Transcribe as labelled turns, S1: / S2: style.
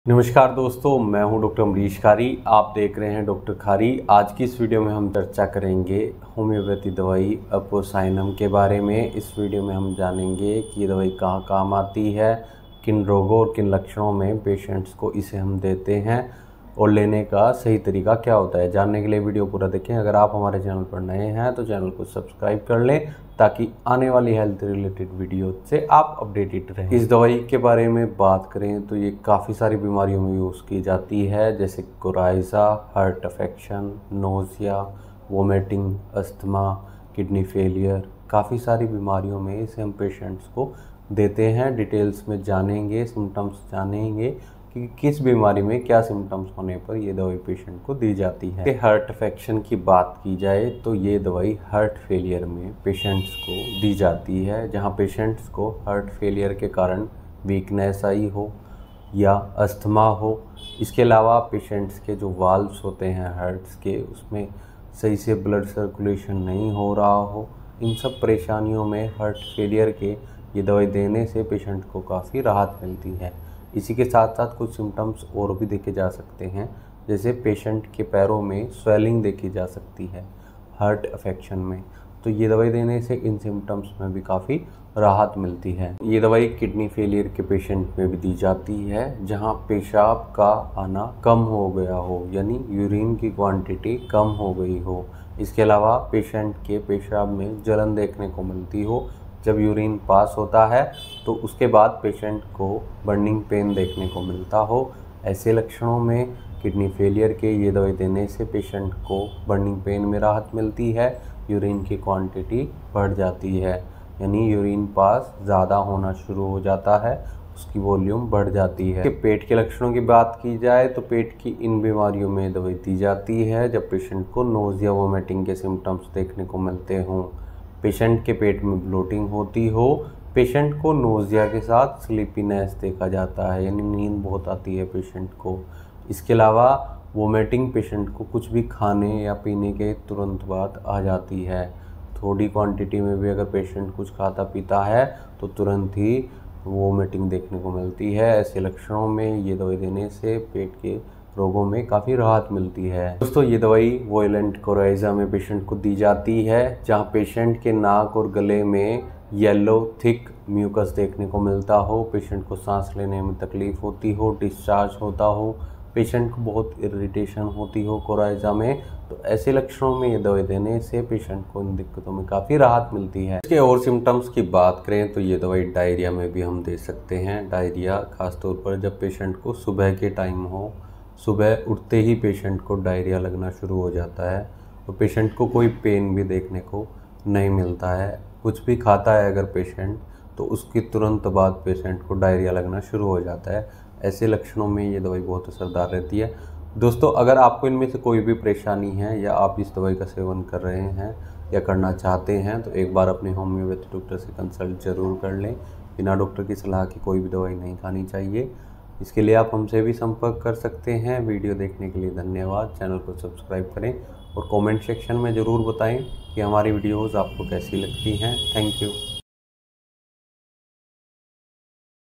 S1: नमस्कार दोस्तों, मैं हूं डॉक्टर अमरीश खारी। आप देख रहे हैं डॉक्टर खारी। आज की इस वीडियो में हम चर्चा करेंगे होम्योपैथी दवाई अपोसाइनम के बारे में। इस वीडियो में हम जानेंगे कि ये दवाई कहाँ काम आती है, किन रोगों और किन लक्षणों में पेशेंट्स को इसे हम देते हैं और लेने का सही तरीका क्या होता है। जानने के लिए वीडियो पूरा देखें। अगर आप हमारे चैनल पर नए हैं तो चैनल को सब्सक्राइब कर लें ताकि आने वाली हेल्थ रिलेटेड वीडियो से आप अपडेटेड रहें। इस दवाई के बारे में बात करें तो ये काफ़ी सारी बीमारियों में यूज़ की जाती है, जैसे coryza, heart affection, nausea, vomiting, asthma, kidney failure. काफ़ी सारी बीमारियों में इसे हम पेशेंट्स को देते हैं। डिटेल्स में जानेंगे, सिम्टम्स जानेंगे कि किस बीमारी में क्या सिम्टम्स होने पर ये दवाई पेशेंट को दी जाती है। हार्ट अफेक्शन की बात की जाए तो ये दवाई हार्ट फेलियर में पेशेंट्स को दी जाती है, जहां पेशेंट्स को हार्ट फेलियर के कारण वीकनेस आई हो या अस्थमा हो। इसके अलावा पेशेंट्स के जो वाल्व्स होते हैं हार्ट्स के, उसमें सही से ब्लड सर्कुलेशन नहीं हो रहा हो। इन सब परेशानियों में हार्ट फेलियर के ये दवाई देने से पेशेंट को काफ़ी राहत मिलती है। इसी के साथ साथ कुछ सिम्टम्स और भी देखे जा सकते हैं, जैसे पेशेंट के पैरों में स्वेलिंग देखी जा सकती है हार्ट अफेक्शन में। तो ये दवाई देने से इन सिम्टम्स में भी काफ़ी राहत मिलती है। ये दवाई किडनी फेलियर के पेशेंट में भी दी जाती है, जहां पेशाब का आना कम हो गया हो, यानी यूरिन की क्वांटिटी कम हो गई हो। इसके अलावा पेशेंट के पेशाब में जलन देखने को मिलती हो। जब यूरिन पास होता है तो उसके बाद पेशेंट को बर्निंग पेन देखने को मिलता हो। ऐसे लक्षणों में किडनी फेलियर के ये दवाई देने से पेशेंट को बर्निंग पेन में राहत मिलती है, यूरिन की क्वांटिटी बढ़ जाती है, यानी यूरिन पास ज़्यादा होना शुरू हो जाता है, उसकी वॉल्यूम बढ़ जाती है। पेट के लक्षणों की बात की जाए तो पेट की इन बीमारियों में दवाई दी जाती है जब पेशेंट को नोज़िया, वोमिटिंग के सिम्टम्स देखने को मिलते हों, पेशेंट के पेट में ब्लोटिंग होती हो, पेशेंट को नोज़िया के साथ स्लीपीनेस देखा जाता है, यानी नींद बहुत आती है पेशेंट को। इसके अलावा वोमिटिंग पेशेंट को कुछ भी खाने या पीने के तुरंत बाद आ जाती है। थोड़ी क्वांटिटी में भी अगर पेशेंट कुछ खाता पीता है तो तुरंत ही वोमिटिंग देखने को मिलती है। ऐसे लक्षणों में ये दवाई देने से पेट के रोगों में काफ़ी राहत मिलती है। दोस्तों, ये दवाई वोयलेंट कोराइजा में पेशेंट को दी जाती है, जहां पेशेंट के नाक और गले में येलो थिक म्यूकस देखने को मिलता हो, पेशेंट को सांस लेने में तकलीफ होती हो, डिस्चार्ज होता हो, पेशेंट को बहुत इरिटेशन होती हो कोराइजा में। तो ऐसे लक्षणों में ये दवाई देने से पेशेंट को इन दिक्कतों में काफ़ी राहत मिलती है। इसके और सिम्टम्स की बात करें तो ये दवाई डायरिया में भी हम दे सकते हैं। डायरिया खासतौर पर जब पेशेंट को सुबह के टाइम हो, सुबह उठते ही पेशेंट को डायरिया लगना शुरू हो जाता है और पेशेंट को कोई पेन भी देखने को नहीं मिलता है। कुछ भी खाता है अगर पेशेंट तो उसकी तुरंत बाद पेशेंट को डायरिया लगना शुरू हो जाता है। ऐसे लक्षणों में ये दवाई बहुत असरदार रहती है। दोस्तों, अगर आपको इनमें से कोई भी परेशानी है या आप इस दवाई का सेवन कर रहे हैं या करना चाहते हैं तो एक बार अपने होम्योपैथी डॉक्टर से कंसल्ट जरूर कर लें। बिना डॉक्टर की सलाह की कोई भी दवाई नहीं खानी चाहिए। इसके लिए आप हमसे भी संपर्क कर सकते हैं। वीडियो देखने के लिए धन्यवाद। चैनल को सब्सक्राइब करें और कमेंट सेक्शन में ज़रूर बताएं कि हमारी वीडियोस आपको कैसी लगती हैं। Thank you.